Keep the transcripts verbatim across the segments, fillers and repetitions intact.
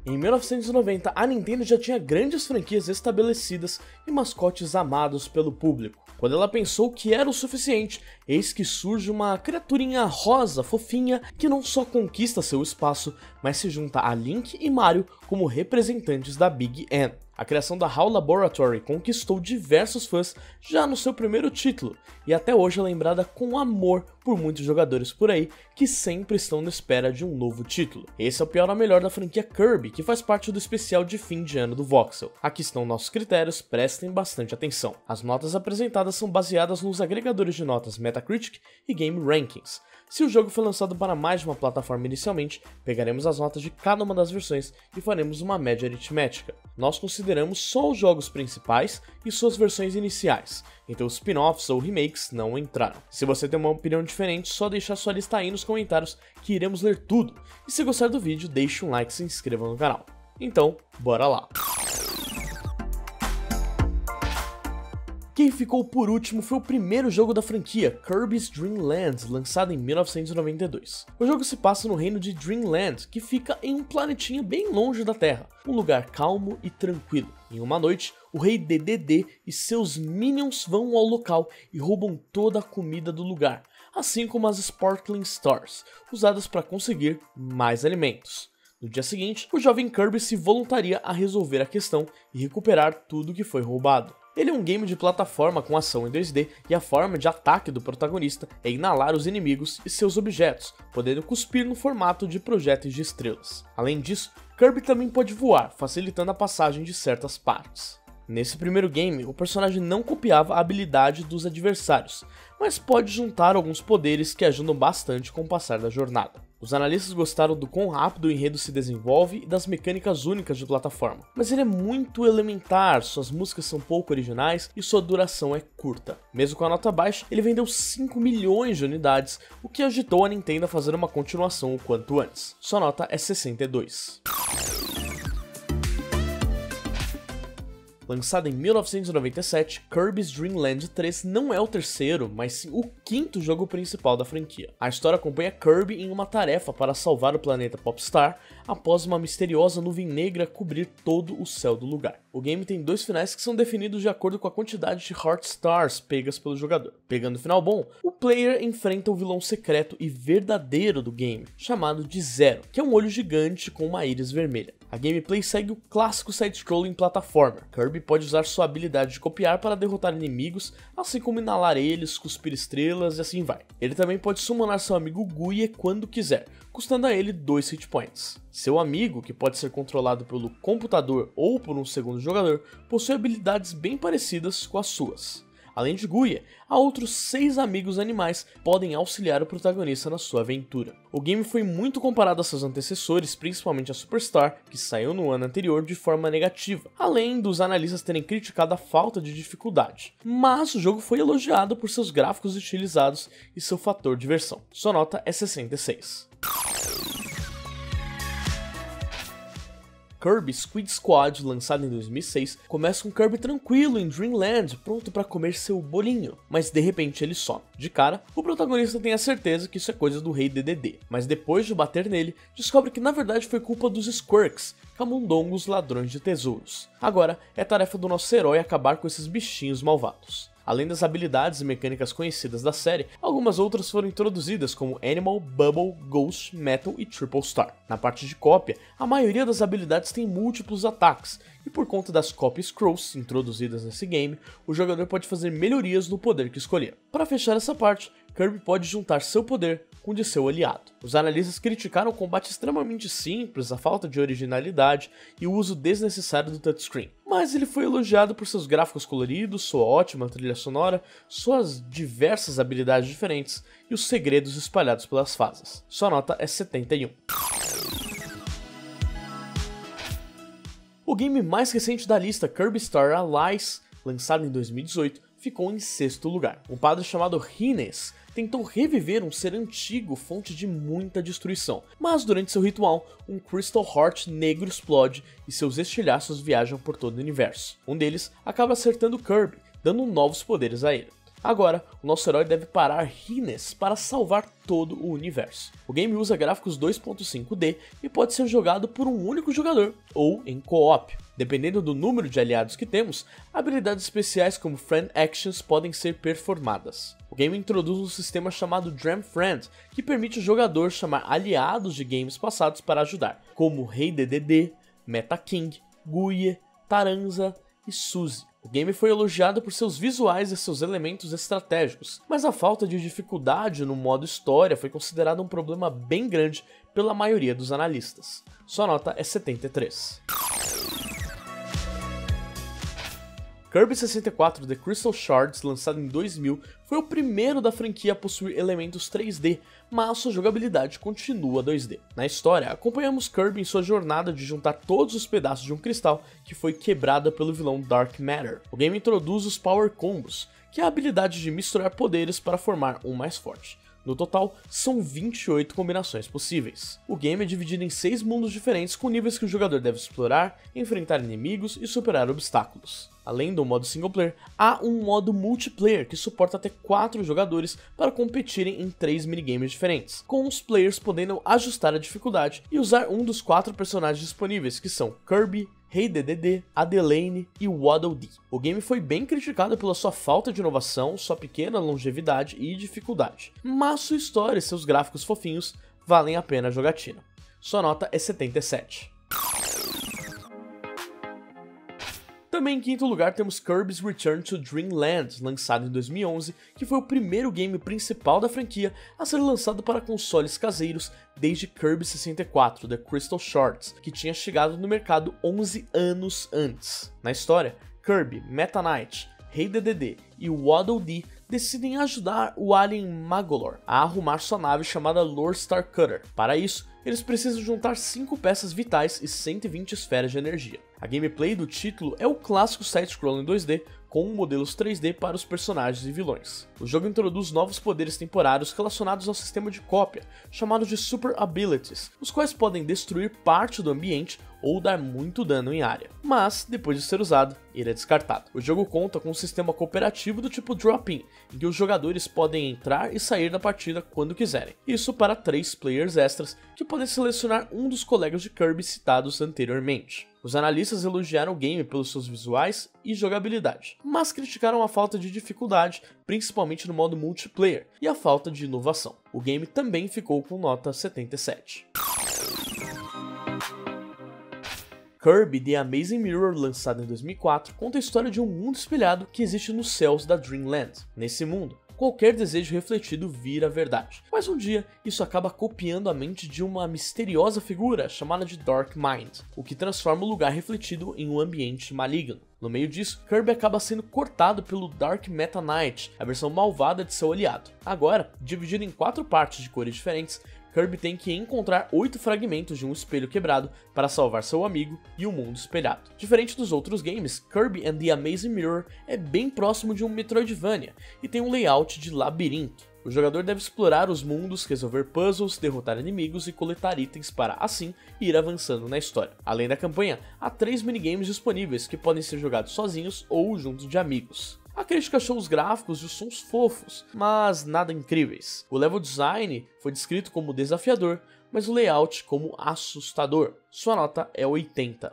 Em mil novecentos e noventa, a Nintendo já tinha grandes franquias estabelecidas e mascotes amados pelo público. Quando ela pensou que era o suficiente, eis que surge uma criaturinha rosa, fofinha, que não só conquista seu espaço, mas se junta a Link e Mario como representantes da Big N. A criação da HAL Laboratory conquistou diversos fãs já no seu primeiro título, e até hoje é lembrada com amor por muitos jogadores por aí que sempre estão na espera de um novo título. Esse é o pior ou melhor da franquia Kirby, que faz parte do especial de fim de ano do Voxel. Aqui estão nossos critérios, prestem bastante atenção. As notas apresentadas são baseadas nos agregadores de notas Metacritic e Game Rankings. Se o jogo foi lançado para mais de uma plataforma inicialmente, pegaremos as notas de cada uma das versões e faremos uma média aritmética. Nós consideramos só os jogos principais e suas versões iniciais, então os spin-offs ou remakes não entraram. Se você tem uma opinião diferente, só deixar sua lista aí nos comentários que iremos ler tudo. E se gostar do vídeo, deixe um like e se inscreva no canal. Então, bora lá! Quem ficou por último foi o primeiro jogo da franquia, Kirby's Dream Land, lançado em mil novecentos e noventa e dois. O jogo se passa no reino de Dreamland, que fica em um planetinha bem longe da Terra, um lugar calmo e tranquilo. Em uma noite, o rei Dedede e seus minions vão ao local e roubam toda a comida do lugar, assim como as Sparkling Stars, usadas para conseguir mais alimentos. No dia seguinte, o jovem Kirby se voluntaria a resolver a questão e recuperar tudo que foi roubado. Ele é um game de plataforma com ação em dois D e a forma de ataque do protagonista é inalar os inimigos e seus objetos, podendo cuspir no formato de projéteis de estrelas. Além disso, Kirby também pode voar, facilitando a passagem de certas partes. Nesse primeiro game, o personagem não copiava a habilidade dos adversários, mas pode juntar alguns poderes que ajudam bastante com o passar da jornada. Os analistas gostaram do quão rápido o enredo se desenvolve e das mecânicas únicas de plataforma, mas ele é muito elementar, suas músicas são pouco originais e sua duração é curta. Mesmo com a nota baixa, ele vendeu cinco milhões de unidades, o que agitou a Nintendo a fazer uma continuação o quanto antes. Sua nota é sessenta e dois. Lançado em mil novecentos e noventa e sete, Kirby's Dream Land três não é o terceiro, mas sim o quinto jogo principal da franquia. A história acompanha Kirby em uma tarefa para salvar o planeta Popstar após uma misteriosa nuvem negra cobrir todo o céu do lugar. O game tem dois finais que são definidos de acordo com a quantidade de Heart Stars pegas pelo jogador. Pegando o final bom, o player enfrenta o vilão secreto e verdadeiro do game, chamado de Zero, que é um olho gigante com uma íris vermelha. A gameplay segue o clássico side-scrolling plataformer. Kirby pode usar sua habilidade de copiar para derrotar inimigos, assim como inalar eles, cuspir estrelas e assim vai. Ele também pode summonar seu amigo Guie quando quiser, custando a ele dois hit points. Seu amigo, que pode ser controlado pelo computador ou por um segundo jogador, possui habilidades bem parecidas com as suas. Além de Guia, há outros seis amigos animais que podem auxiliar o protagonista na sua aventura. O game foi muito comparado a seus antecessores, principalmente a Superstar, que saiu no ano anterior de forma negativa, além dos analistas terem criticado a falta de dificuldade. Mas o jogo foi elogiado por seus gráficos estilizados e seu fator diversão. Sua nota é sessenta e seis. Kirby Squid Squad, lançado em dois mil e seis, começa com Kirby tranquilo em Dreamland, pronto para comer seu bolinho, mas de repente ele some. De cara, o protagonista tem a certeza que isso é coisa do rei Dedede, mas depois de bater nele, descobre que na verdade foi culpa dos Squirks, camundongos ladrões de tesouros. Agora, é tarefa do nosso herói acabar com esses bichinhos malvados. Além das habilidades e mecânicas conhecidas da série, algumas outras foram introduzidas como Animal, Bubble, Ghost, Metal e Triple Star. Na parte de cópia, a maioria das habilidades tem múltiplos ataques, e por conta das Copy Scrolls introduzidas nesse game, o jogador pode fazer melhorias no poder que escolher. Para fechar essa parte, Kirby pode juntar seu poder com o de seu aliado. Os analistas criticaram o combate extremamente simples, a falta de originalidade e o uso desnecessário do touchscreen. Mas ele foi elogiado por seus gráficos coloridos, sua ótima trilha sonora, suas diversas habilidades diferentes e os segredos espalhados pelas fases. Sua nota é setenta e um. O game mais recente da lista, Kirby Star Allies, lançado em dois mil e dezoito, ficou em sexto lugar. Um padre chamado Rines tentou reviver um ser antigo, fonte de muita destruição, mas durante seu ritual, um Crystal Heart negro explode e seus estilhaços viajam por todo o universo. Um deles acaba acertando Kirby, dando novos poderes a ele. Agora, o nosso herói deve parar Rines para salvar todo o universo. O game usa gráficos dois ponto cinco D e pode ser jogado por um único jogador, ou em co-op. Dependendo do número de aliados que temos, habilidades especiais como Friend Actions podem ser performadas. O game introduz um sistema chamado Dram Friend, que permite o jogador chamar aliados de games passados para ajudar, como Rei D D D, Meta King, Guye, Taranza e Suzy. O game foi elogiado por seus visuais e seus elementos estratégicos, mas a falta de dificuldade no modo história foi considerada um problema bem grande pela maioria dos analistas. Sua nota é setenta e três. Kirby sessenta e quatro The Crystal Shards, lançado em dois mil, foi o primeiro da franquia a possuir elementos três D, mas sua jogabilidade continua dois D. Na história, acompanhamos Kirby em sua jornada de juntar todos os pedaços de um cristal que foi quebrada pelo vilão Dark Matter. O game introduz os Power Combos, que é a habilidade de misturar poderes para formar um mais forte. No total, são vinte e oito combinações possíveis. O game é dividido em seis mundos diferentes com níveis que o jogador deve explorar, enfrentar inimigos e superar obstáculos. Além do modo single player, há um modo multiplayer que suporta até quatro jogadores para competirem em três minigames diferentes, com os players podendo ajustar a dificuldade e usar um dos quatro personagens disponíveis, que são Kirby, Rei D D D, Adeleine e Waddle Dee. O game foi bem criticado pela sua falta de inovação, sua pequena longevidade e dificuldade, mas sua história e seus gráficos fofinhos valem a pena a jogatina. Sua nota é setenta e sete. Também em quinto lugar temos Kirby's Return to Dreamland, lançado em dois mil e onze, que foi o primeiro game principal da franquia a ser lançado para consoles caseiros desde Kirby sessenta e quatro The Crystal Shards, que tinha chegado no mercado onze anos antes. Na história, Kirby, Meta Knight, Rei D D D e Waddle Dee decidem ajudar o alien Magolor a arrumar sua nave chamada Lord Starcutter. Para isso, eles precisam juntar cinco peças vitais e cento e vinte esferas de energia. A gameplay do título é o clássico side-scrolling dois D com modelos três D para os personagens e vilões. O jogo introduz novos poderes temporários relacionados ao sistema de cópia, chamados de Super Abilities, os quais podem destruir parte do ambiente ou dar muito dano em área, mas, depois de ser usado, ele é descartado. O jogo conta com um sistema cooperativo do tipo drop-in, em que os jogadores podem entrar e sair da partida quando quiserem, isso para três players extras que podem selecionar um dos colegas de Kirby citados anteriormente. Os analistas elogiaram o game pelos seus visuais e jogabilidade, mas criticaram a falta de dificuldade, principalmente no modo multiplayer, e a falta de inovação. O game também ficou com nota setenta e sete. Kirby The Amazing Mirror, lançado em dois mil e quatro, conta a história de um mundo espelhado que existe nos céus da Dreamland. Nesse mundo, qualquer desejo refletido vira verdade, mas um dia isso acaba copiando a mente de uma misteriosa figura chamada de Dark Mind, o que transforma o lugar refletido em um ambiente maligno. No meio disso, Kirby acaba sendo cortado pelo Dark Meta Knight, a versão malvada de seu aliado. Agora, dividido em quatro partes de cores diferentes, Kirby tem que encontrar oito fragmentos de um espelho quebrado para salvar seu amigo e o mundo espelhado. Diferente dos outros games, Kirby and the Amazing Mirror é bem próximo de um Metroidvania e tem um layout de labirinto. O jogador deve explorar os mundos, resolver puzzles, derrotar inimigos e coletar itens para, assim, ir avançando na história. Além da campanha, há três minigames disponíveis que podem ser jogados sozinhos ou junto de amigos. A crítica achou os gráficos e os sons fofos, mas nada incríveis. O level design foi descrito como desafiador, mas o layout como assustador. Sua nota é oitenta.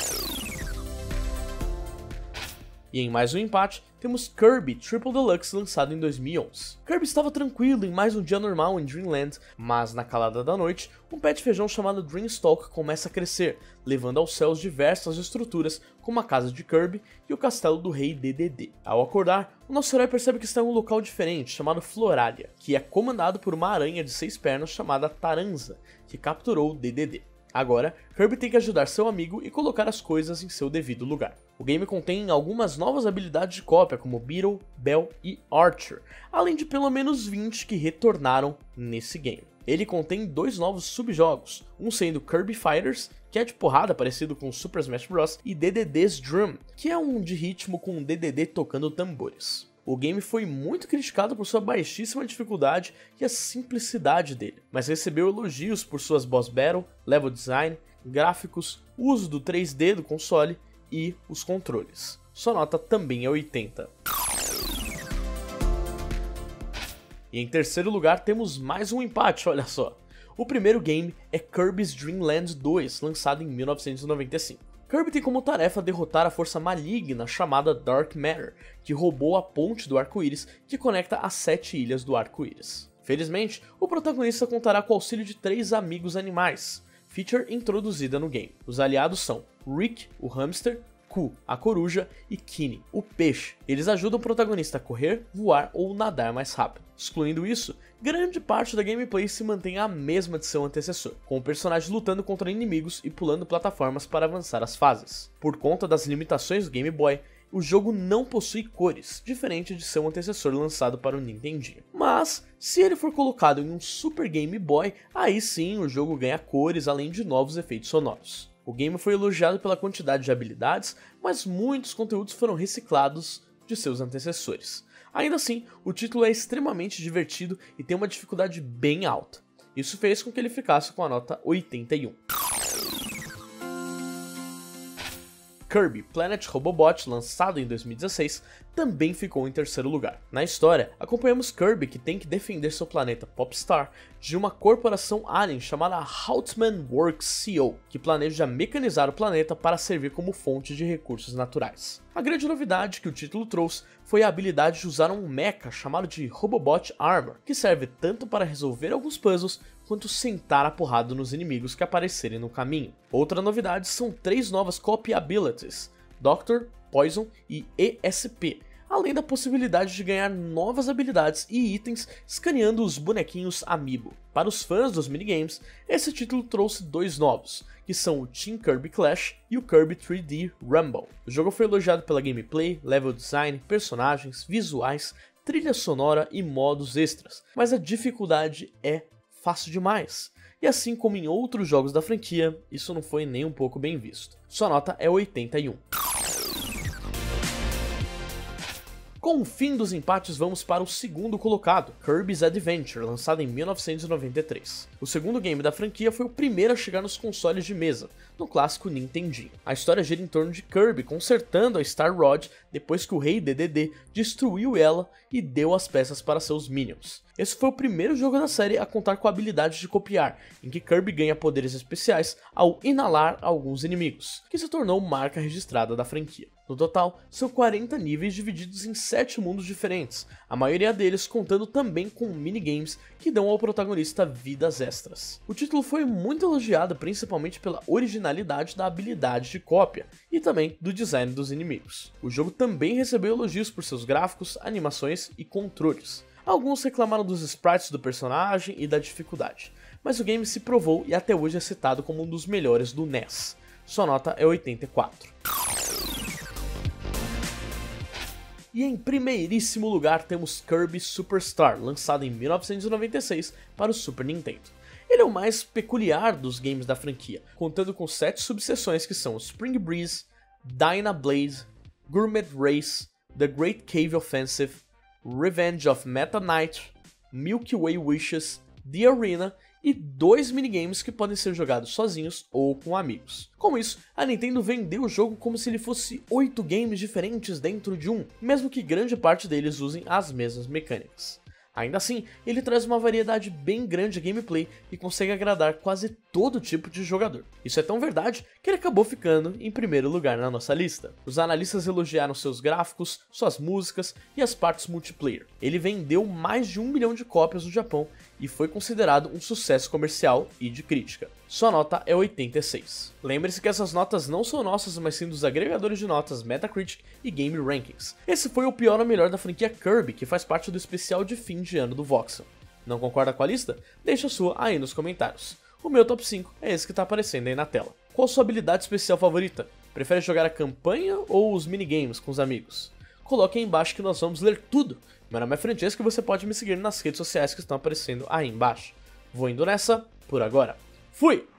E em mais um empate, temos Kirby Triple Deluxe, lançado em dois mil e onze. Kirby estava tranquilo em mais um dia normal em Dreamland, mas na calada da noite, um pé de feijão chamado Dreamstalk começa a crescer, levando aos céus diversas estruturas, como a casa de Kirby e o castelo do rei D D D. Ao acordar, o nosso herói percebe que está em um local diferente, chamado Floralia, que é comandado por uma aranha de seis pernas chamada Taranza, que capturou o D D D. Agora, Kirby tem que ajudar seu amigo e colocar as coisas em seu devido lugar. O game contém algumas novas habilidades de cópia, como Beetle, Bell e Archer, além de pelo menos vinte que retornaram nesse game. Ele contém dois novos subjogos, um sendo Kirby Fighters, que é de porrada parecido com Super Smash Bros, e D D D's Drum, que é um de ritmo com D D D tocando tambores. O game foi muito criticado por sua baixíssima dificuldade e a simplicidade dele, mas recebeu elogios por suas boss battle, level design, gráficos, uso do três D do console e os controles. Sua nota também é oitenta. E em terceiro lugar temos mais um empate, olha só. O primeiro game é Kirby's Dream Land dois, lançado em mil novecentos e noventa e cinco. Kirby tem como tarefa derrotar a força maligna chamada Dark Matter, que roubou a ponte do arco-íris que conecta as sete ilhas do arco-íris. Felizmente, o protagonista contará com o auxílio de três amigos animais, feature introduzida no game. Os aliados são Rick, o hamster, Ku, a coruja, e Kini, o peixe. Eles ajudam o protagonista a correr, voar ou nadar mais rápido. Excluindo isso, grande parte da gameplay se mantém a mesma de seu antecessor, com o personagem lutando contra inimigos e pulando plataformas para avançar as fases. Por conta das limitações do Game Boy, o jogo não possui cores, diferente de seu antecessor lançado para o Nintendinho. Mas, se ele for colocado em um Super Game Boy, aí sim o jogo ganha cores além de novos efeitos sonoros. O game foi elogiado pela quantidade de habilidades, mas muitos conteúdos foram reciclados de seus antecessores. Ainda assim, o título é extremamente divertido e tem uma dificuldade bem alta. Isso fez com que ele ficasse com a nota oitenta e um. Kirby Planet Robobot, lançado em dois mil e dezesseis, também ficou em terceiro lugar. Na história, acompanhamos Kirby, que tem que defender seu planeta Popstar de uma corporação alien chamada Haltman Works C O, que planeja mecanizar o planeta para servir como fonte de recursos naturais. A grande novidade que o título trouxe foi a habilidade de usar um mecha chamado de Robobot Armor, que serve tanto para resolver alguns puzzles quanto sentar a porrada nos inimigos que aparecerem no caminho. Outra novidade são três novas copy abilities, Doctor, Poison e E S P, além da possibilidade de ganhar novas habilidades e itens escaneando os bonequinhos Amiibo. Para os fãs dos minigames, esse título trouxe dois novos, que são o Team Kirby Clash e o Kirby três D Rumble. O jogo foi elogiado pela gameplay, level design, personagens, visuais, trilha sonora e modos extras, mas a dificuldade é fácil demais. E assim como em outros jogos da franquia, isso não foi nem um pouco bem visto. Sua nota é oitenta e um. Com o fim dos empates, vamos para o segundo colocado, Kirby's Adventure, lançado em mil novecentos e noventa e três. O segundo game da franquia foi o primeiro a chegar nos consoles de mesa, no clássico Nintendinho. A história gira em torno de Kirby consertando a Star Rod depois que o rei D D D destruiu ela e deu as peças para seus Minions. Esse foi o primeiro jogo da série a contar com a habilidade de copiar, em que Kirby ganha poderes especiais ao inalar alguns inimigos, que se tornou marca registrada da franquia. No total, são quarenta níveis divididos em sete mundos diferentes, a maioria deles contando também com minigames que dão ao protagonista vidas extras. O título foi muito elogiado principalmente pela originalidade da habilidade de cópia e também do design dos inimigos. O jogo também recebeu elogios por seus gráficos, animações e controles. Alguns reclamaram dos sprites do personagem e da dificuldade, mas o game se provou e até hoje é citado como um dos melhores do N E S. Sua nota é oitenta e quatro. E em primeiríssimo lugar temos Kirby Superstar, lançado em mil novecentos e noventa e seis para o Super Nintendo. Ele é o mais peculiar dos games da franquia, contando com sete subseções que são Spring Breeze, Dyna Blade, Gourmet Race, The Great Cave Offensive, Revenge of Meta Knight, Milky Way Wishes, The Arena e dois minigames que podem ser jogados sozinhos ou com amigos. Com isso, a Nintendo vendeu o jogo como se ele fosse oito games diferentes dentro de um, mesmo que grande parte deles usem as mesmas mecânicas. Ainda assim, ele traz uma variedade bem grande de gameplay e consegue agradar quase todo tipo de jogador. Isso é tão verdade que ele acabou ficando em primeiro lugar na nossa lista. Os analistas elogiaram seus gráficos, suas músicas e as partes multiplayer. Ele vendeu mais de um milhão de cópias no Japão e foi considerado um sucesso comercial e de crítica. Sua nota é oitenta e seis. Lembre-se que essas notas não são nossas, mas sim dos agregadores de notas Metacritic e Game Rankings. Esse foi o pior ou melhor da franquia Kirby, que faz parte do especial de fim de ano do Voxel. Não concorda com a lista? Deixa a sua aí nos comentários. O meu top cinco é esse que está aparecendo aí na tela. Qual sua habilidade especial favorita? Prefere jogar a campanha ou os minigames com os amigos? Coloque aí embaixo que nós vamos ler tudo. Meu nome é Francesco e você pode me seguir nas redes sociais que estão aparecendo aí embaixo. Vou indo nessa, por agora. Fui!